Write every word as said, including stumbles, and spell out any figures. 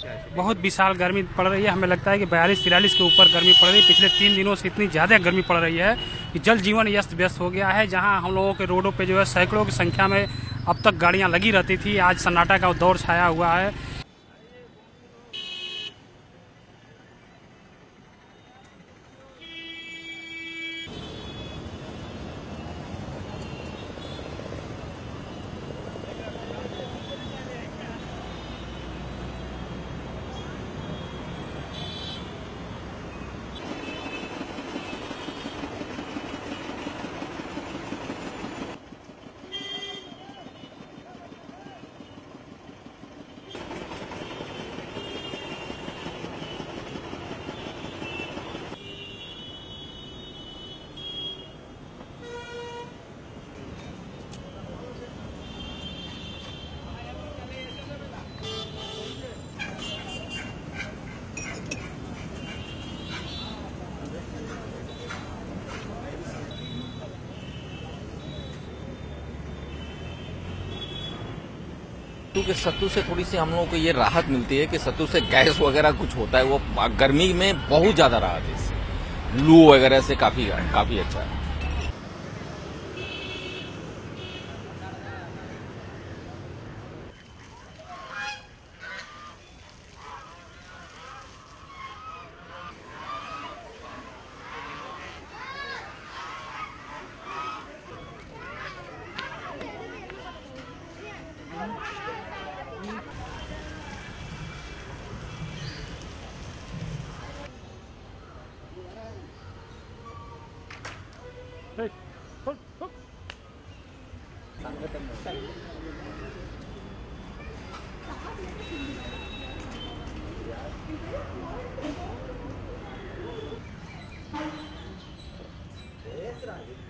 बहुत विशाल गर्मी पड़ रही है। हमें लगता है कि बयालीस तिरालीस के ऊपर गर्मी पड़ रही है। पिछले तीन दिनों से इतनी ज़्यादा गर्मी पड़ रही है कि जल जीवन अस्त व्यस्त हो गया है। जहां हम लोगों के रोडों पे जो है सैकड़ों की संख्या में अब तक गाड़ियां लगी रहती थी, आज सन्नाटा का दौर छाया हुआ है। क्योंकि सत्तू से थोड़ी सी हम लोगों को ये राहत मिलती है कि सत्तू से गैस वगैरह कुछ होता है, वो गर्मी में बहुत ज्यादा राहत है इससे। लू वगैरह से काफी काफी अच्छा है। Hey, hold, hold. Yes, right.